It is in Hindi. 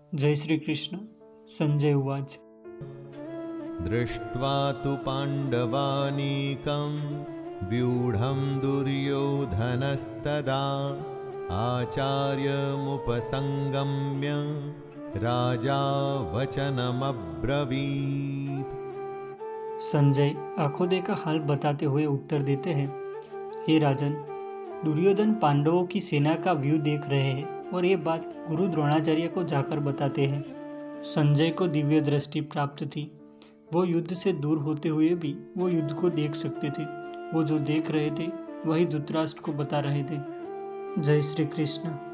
जय श्री कृष्ण। संजय उवाच। दृष्ट्वा तु पाण्डवानीकं व्यूढं दुर्योधनस्तदा आचार्यमुपसंगम्य राजा वचनमब्रवीत्। संजय आंखों का हाल बताते हुए उत्तर देते हैं, हे राजन, दुर्योधन पांडवों की सेना का व्यू देख रहे हैं और ये बात गुरु द्रोणाचार्य को जाकर बताते हैं। संजय को दिव्य दृष्टि प्राप्त थी। वो युद्ध से दूर होते हुए भी वो युद्ध को देख सकते थे। वो जो देख रहे थे वही धृतराष्ट्र को बता रहे थे। जय श्री कृष्ण।